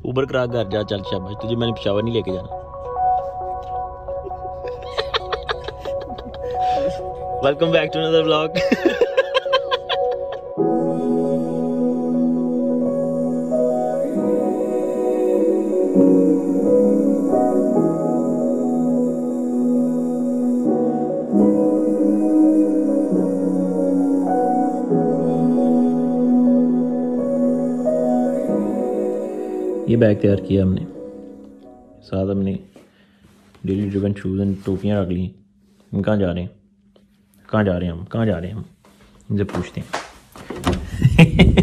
उबर करा घर जा, चल शाबाश, तुझे मैंने पेशावर नहीं लेके जाना। Welcome back to another vlog. ये बैग तैयार किया हमने, साथ हमने डेली ड्रिवन शूज़ एंड टोपियाँ रख ली। हम कहाँ जा रहे हैं, कहाँ जा रहे हैं हम, कहाँ जा रहे हैं हम, इनसे पूछते हैं।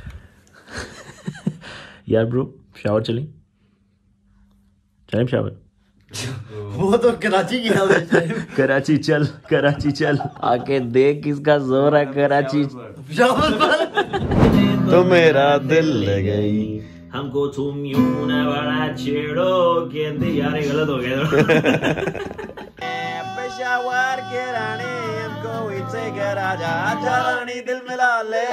यार ब्रो, शावर चलें, चलें शावर। वो तो कराची गया। कराची चल, कराची चल, आके देख किसका जोर है कराची। तो मेरा दिल ले गई हमको तुम यूं न बड़ा छेड़ो के यार, गलत हो गया। पेशावर के रानी हमको इसे के राजा, आजा रानी दिल मिला ले।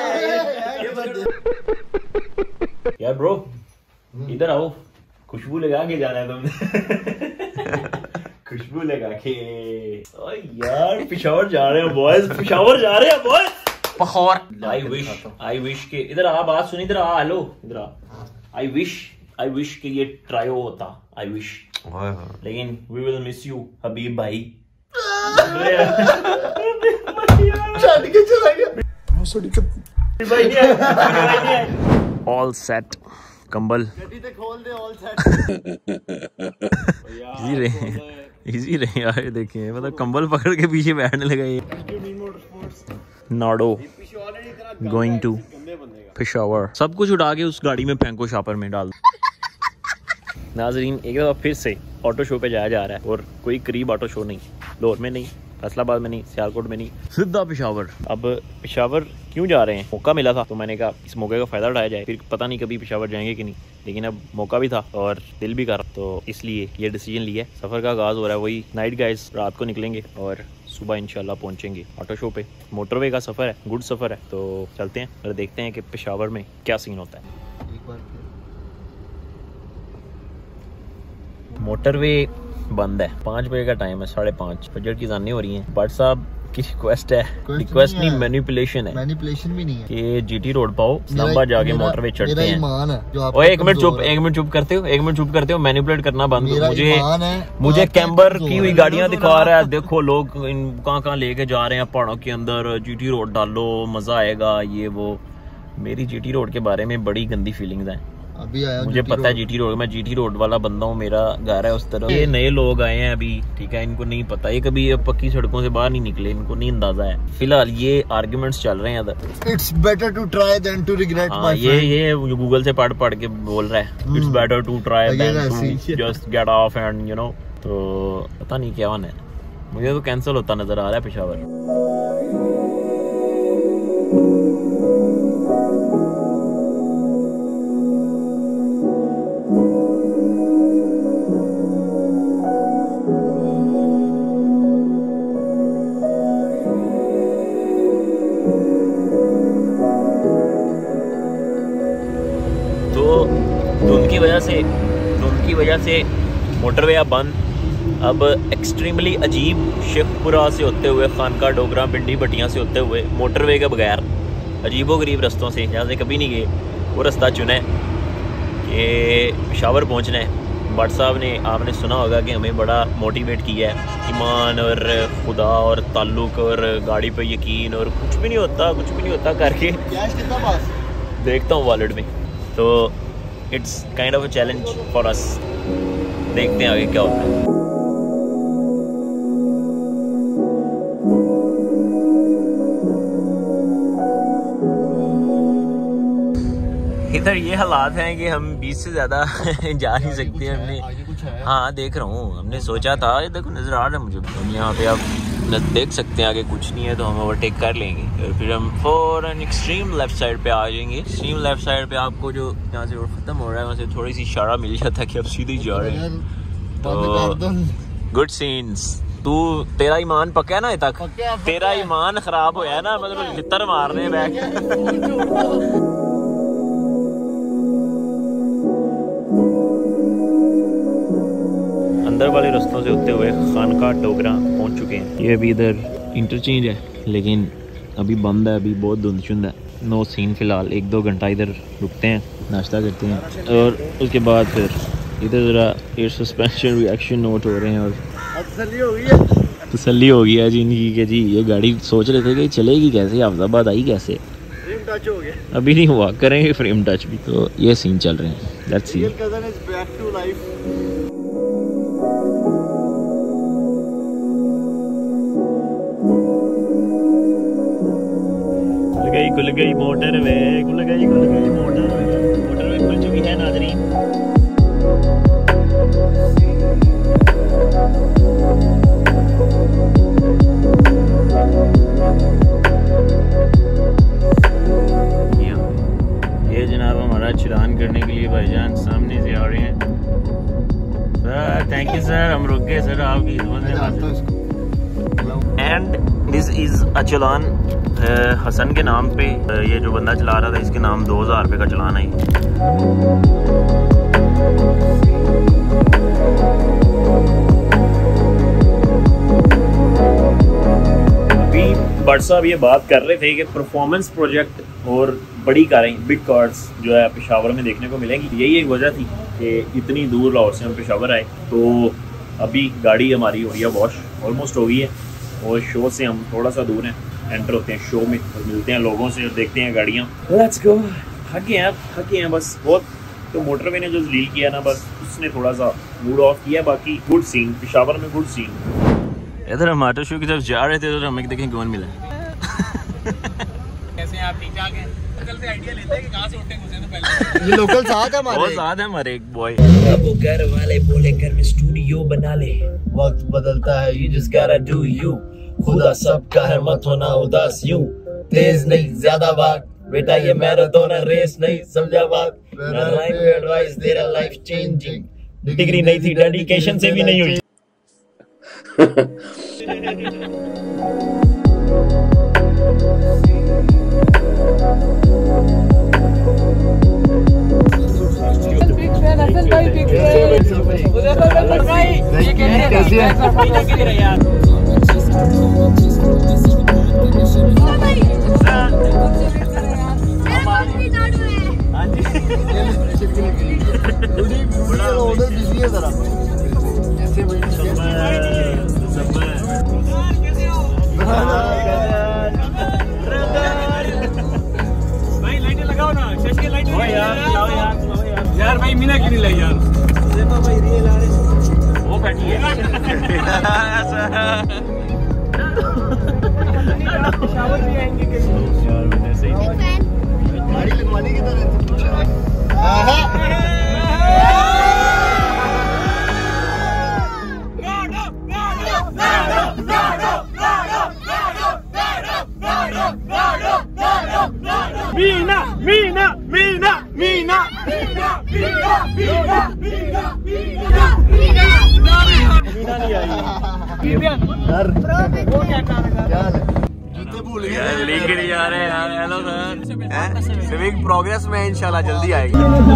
यार ब्रो इधर आओ, खुशबू लगा के जाना है तुमने। खुशबू लगा के। ओ यार पेशावर जा रहे हैं बॉयज, पेशावर जा रहे हैं बॉयज। पखौर। आई विश के इधर आ, बात सुन, इधर आ, हेलो इधर आ। आई विश कि ये ट्रायो होता, आई विश, लेकिन we will miss you Habib भाई। ऑल सेट, कंबल इजी रहे यार। देखिए मतलब कंबल पकड़ के पीछे बैठने लगा ये। नाडो गोइंग टू पेशावर, सब कुछ उठा के उस गाड़ी में फेंको, शॉपर में डाल। नाजरीन एक दफा फिर से ऑटो शो पे जाया जा रहा है, और कोई करीब ऑटो शो नहीं, लाहौर में नहीं, फैसलाबाद में नहीं, सियालकोट में नहीं, सीधा पेशावर। अब पेशावर क्यों जा रहे हैं, मौका मिला था तो मैंने कहा इस मौके का फ़ायदा उठाया जाए। फिर पता नहीं कभी पेशावर जाएंगे कि नहीं, लेकिन अब मौका भी था और दिल भी कर रहा, तो इसलिए ये डिसीजन लिया है। सफ़र का आगाज़ हो रहा है, वही नाइट गाइस, रात को निकलेंगे और सुबह इंशाल्लाह पहुंचेंगे ऑटो शो पे। मोटरवे का सफ़र है, गुड सफ़र है, तो चलते हैं और देखते हैं कि पेशावर में क्या सीन होता है। मोटरवे बंद है, 5 बजे का टाइम है, 5:30 फजर की अज़ानें हो रही हैं। बट साहब की रिक्वेस्ट है, रिक्वेस्ट नहीं मैनिपुलेशन है, मैनिपुलेशन भी नहीं है कि जीटी रोड पाओ, इस्लामाबाद जाके मोटरवे चढ़ते हैं। ओए एक मिनट चुप करते हो, एक मिनट चुप करते हो, मैनिपुलेट करना बंद करो। मुझे कैम्बर की हुई गाड़ियां दिखा रहा है, देखो लोग कहाँ लेके जा रहे हैं पहाड़ों के अंदर, जीटी रोड डालो मजा आएगा, ये वो। मेरी जीटी रोड के बारे में बड़ी गंदी फीलिंग्स हैं। अभी आया, मुझे पता है जीटी रोड, मैं जीटी रोड वाला बंदा हूँ, मेरा घर है उस तरफ। ये नए लोग आए हैं अभी, ठीक है, इनको नहीं पता, ये कभी पक्की सड़कों से बाहर नहीं निकले, इनको नहीं अंदाजा है। फिलहाल ये आर्ग्यूमेंट्स चल रहे हैं इधर। It's better to try than to regret. ये गूगल से पढ़ के बोल रहा है, it's better to try than to just get off and you know. तो पता नहीं क्या होना है, मुझे तो कैंसिल होता नजर आ रहा है पेशावर। धुंध की वजह से मोटरवे बंद। अब एक्सट्रीमली अजीब शेखपुरा से होते हुए, खानका, डोगरा, पिंडी, भटियां से होते हुए मोटरवे के बगैर अजीबो गरीब रस्तों से, जहाँ से कभी नहीं गए, वो रास्ता चुना है कि पेशावर पहुँचना है। भट्ट साहब ने, आपने सुना होगा कि हमें बड़ा मोटिवेट किया है, ईमान और खुदा और ताल्लुक़ और गाड़ी पे यकीन, और कुछ भी नहीं होता करके देखता हूँ वॉलेट में। तो it's kind of a challenge for us, देखते हैं आगे क्या होता है। इधर ये हालात हैं कि हम 20 से ज़्यादा जा नहीं सकते हमने। हाँ देख रहा हूँ, हमने सोचा था, ये देखो नज़र आ रहा है मुझे, हम यहाँ पे आप देख सकते हैं आगे कुछ नहीं है, तो हम ओवरटेक कर लेंगे और फिर हम फौरन एक्सट्रीम लेफ्ट साइड पे आ जाएंगे। एक्सट्रीम लेफ्ट साइड पे आपको जो यहाँ से रोड खत्म हो रहा है वहाँ से थोड़ी सी इशारा मिल जाता है कि आप सीधे जा रहे हैं। तो गुड सीन्स। तू तेरा ईमान पक्का है ना? तक तेरा ईमान खराब होया है ना, मतलब लितर मार रहे बैग। अंदर वाले रास्तों से होते हुए खानका डोगरा पहुंच चुके हैं। ये अभी इधर इंटरचेंज है लेकिन अभी बंद है, अभी बहुत धुंध शुंध है, नो सीन फ़िलहाल। 1-2 घंटा इधर रुकते हैं, नाश्ता करते हैं और उसके बाद फिर इधर ज़रा एयर सस्पेंशन रिएक्शन नोट हो रहे हैं और तसल्ली हो गई है जी इनकी कि जी ये गाड़ी सोच रहे थे कि चलेगी कैसे, हाफिजाबाद आई कैसे, फ्रेम टच हो गया, अभी नहीं हुआ, करेंगे फ्रेम टच भी। तो ये सीन चल रहे हैं, लेट्स सी। खुल गई मोटर वे, खुल गई मोटर वे खुल चुकी है नाज़रीन। ये जनाब हमारा चलान करने के लिए भाईजान सामने से आ रहे हैं। सर थैंक यू सर, हम रुक गए सर आपकी खिदमत में। And this is a challan Hasan के नाम पे। ये जो बंदा चला रहा था इसके नाम 2000 रुपये का चलान है। अभी भट्ट साहब ये बात कर रहे थे कि परफॉर्मेंस प्रोजेक्ट और बड़ी कारें, बिग कार्स जो है पेशावर में देखने को मिलेंगी। यही एक वजह थी कि इतनी दूर लाहौर से हम पेशावर आए। तो अभी गाड़ी हमारी हो रही है वॉश, ऑलमोस्ट हो गई है और शो से हम थोड़ा सा दूर हैं, एंटर होते हैं शो में और मिलते हैं लोगों से और देखते हैं गाड़ियाँ। Let's go. थके हैं बस बहुत। तो मोटरवे ने जो जलील किया ना, बस उसने थोड़ा सा मूड ऑफ किया। बाकी गुड सीन, पेशावर में गुड सीन। इधर हम ऑटो शो की तरफ जा रहे थे तो हमें देखें कौन मिला। कैसे हैं आप, ठीक-ठाक हैं? लोकल से आइडिया लेते हैं कि कहाँ से उठे घुसे तो पहले। ये लोकल साथ है हमारे, बहुत साथ है हमारे एक बॉय। अब वो घर वाले बोले घर में स्टूडियो बना ले, वक्त बदलता है, you just gotta do you, खुदा सबका है मत होना उदास यूं, तेज नहीं ज्यादा बात बेटा ये मैराथन है रेस नहीं, समझा बात, मेरा लाइफ एडवाइस तेरा लाइफ चेंजिंग, डिग्री नहीं थी डेडिकेशन से भी नहीं हुई। कैसी है? यार भाई मीना क्यों नहीं लाई यार? वो बैठी है। शावर भी आएंगे कहीं यार मैंने सही गाड़ी लगवाने की तरह। मीना मीना मीना मीना मीना मीना मीना मीना मीना नहीं आई। वो क्या करेगा? जूते भूल गए, लेके नहीं आ रहे यार। हेलो सर, स्विमिंग प्रोग्रेस में इंशाल्लाह जल्दी आएगी।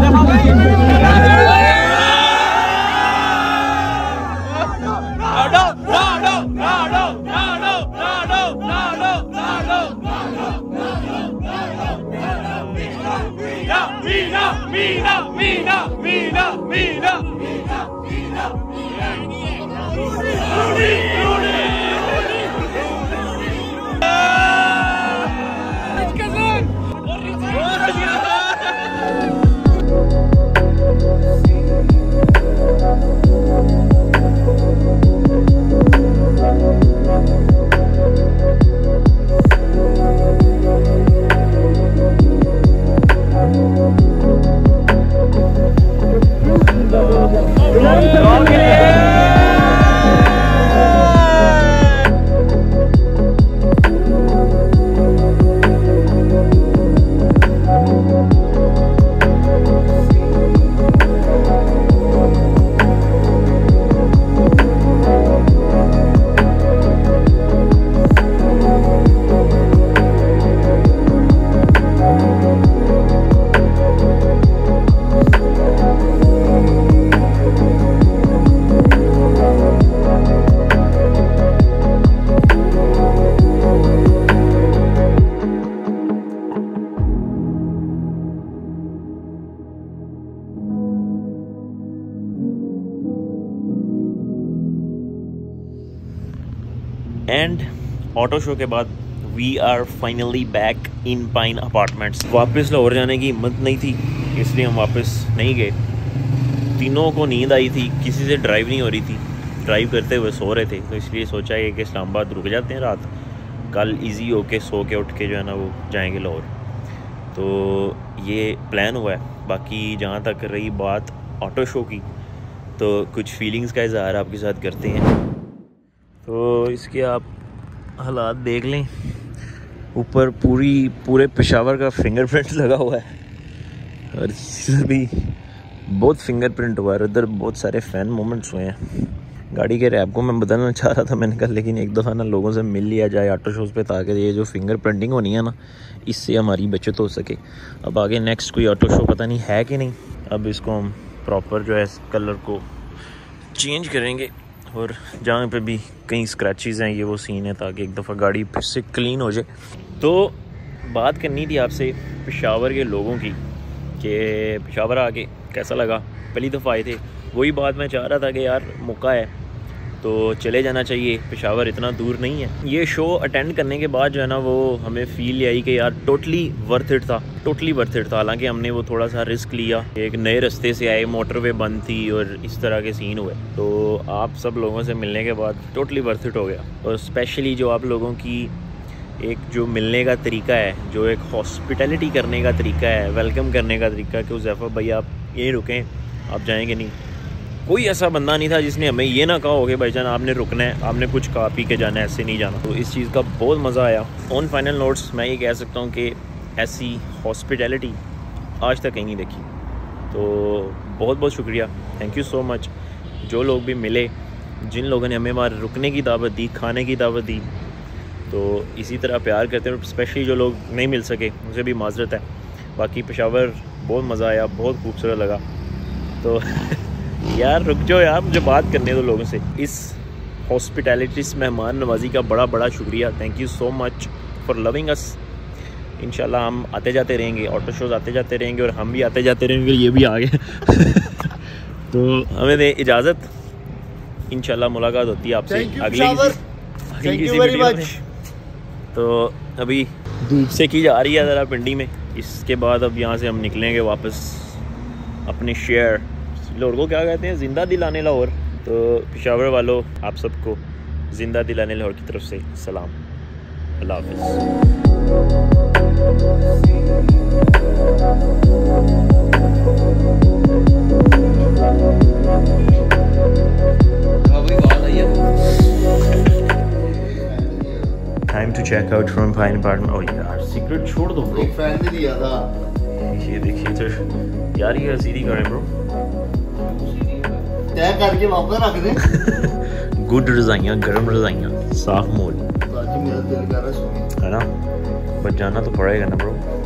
Meena Meena Meena Meena Meena Meena Meena and auto show के बाद we are finally back in Pine apartments. वापस लाहौर जाने की हिम्मत नहीं थी, इसलिए हम वापस नहीं गए। तीनों को नींद आई थी, किसी से ड्राइव नहीं हो रही थी, ड्राइव करते हुए सो रहे थे, तो इसलिए सोचा है कि इस्लामाबाद रुक जाते हैं रात, कल इजी होके सो के उठ के जो है ना वो जाएंगे लाहौर। तो ये प्लान हुआ है। बाकी जहाँ तक रही बात ऑटो शो की, तो कुछ फीलिंग्स का इजहार आपके साथ करते हैं। तो इसके आप हालात देख लें, ऊपर पूरे पेशावर का फिंगरप्रिंट लगा हुआ है और इधर भी बहुत फिंगरप्रिंट हुआ है, इधर बहुत सारे फ़ैन मोमेंट्स हुए हैं। गाड़ी के रैप को मैं बदलना चाह रहा था, मैंने कहा लेकिन एक दफ़ा ना लोगों से मिल लिया जाए ऑटो शोज़ पे, ताकि ये जो फिंगर प्रिंटिंग होनी है ना, इससे हमारी बचत हो सके। अब आगे नेक्स्ट कोई ऑटो शो पता नहीं है कि नहीं, अब इसको हम प्रॉपर जो है कलर को चेंज करेंगे और जहाँ पे भी कहीं स्क्रैचेस हैं ये वो सीन है, ताकि एक दफ़ा गाड़ी फिर से क्लीन हो जाए। तो बात करनी थी आपसे पेशावर के लोगों की कि पेशावर आके कैसा लगा, पहली दफ़ा आए थे। वही बात मैं चाह रहा था कि यार मौका है तो चले जाना चाहिए, पेशावर इतना दूर नहीं है। ये शो अटेंड करने के बाद जो है ना वो हमें फील आई कि यार टोटली वर्थ इट था, टोटली वर्थ इट था। हालांकि हमने वो थोड़ा सा रिस्क लिया, एक नए रास्ते से आए, मोटरवे बंद थी और इस तरह के सीन हुए, तो आप सब लोगों से मिलने के बाद टोटली वर्थ इट हो गया। और स्पेशली जो आप लोगों की एक जो मिलने का तरीका है, जो एक हॉस्पिटैलिटी करने का तरीका है, वेलकम करने का तरीका है कि उज़ैफ़ा भाई आप यहीं रुकें, आप जाएंगे नहीं। कोई ऐसा बंदा नहीं था जिसने हमें ये ना कहा हो कि भाईजान आपने रुकना है, आपने कुछ खा पी के जाना है, ऐसे नहीं जाना। तो इस चीज़ का बहुत मज़ा आया। ऑन फाइनल नोट्स मैं ये कह सकता हूँ कि ऐसी हॉस्पिटैलिटी आज तक कहीं नहीं देखी। तो बहुत बहुत शुक्रिया, थैंक यू सो मच। जो लोग भी मिले, जिन लोगों ने हमें वहाँ रुकने की दावत दी, खाने की दावत दी, तो इसी तरह प्यार करते हैं। स्पेशली जो लोग नहीं मिल सके मुझे भी माजरत है। बाकी पेशावर बहुत मज़ा आया, बहुत खूबसूरत लगा। तो यार रुक जाओ यार, मुझे बात करने दो लोगों से। इस हॉस्पिटैलिटी, इस मेहमान नवाजी का बड़ा बड़ा शुक्रिया, thank you so much for loving us. इंशाल्लाह हम आते जाते रहेंगे, ऑटो शोज़ आते जाते रहेंगे और हम भी आते जाते रहेंगे। ये भी आ गए तो हमें दे इजाज़त, इंशाल्लाह मुलाकात होती है आपसे अगली किसी वीडियो में। तो अभी धूप से की जा रही है ज़रा पिंडी में, इसके बाद अब यहाँ से हम निकलेंगे वापस अपने शहर लाहौर को, क्या कहते हैं, ज़िंदा दिलाने लाहौर। तो पेशावर वालों आप सबको ज़िंदा दिलाने लाहौर की तरफ से सलाम, अल्लाह हाफ़िज़। Time to check out from Pine Apartment। Oh यार सीक्रेट छोड़ दो ब्रो, एक फैन भी दिया था। देखिए तो यार ये सीधी करें ब्रो, तय करके वापस रख दे। गुड रजाइयाँ, गर्म रजाइयाँ, साफ मोल, मेरा दिल कर रहा है है ना, बच जाना तो पड़ेगा ना ब्रो।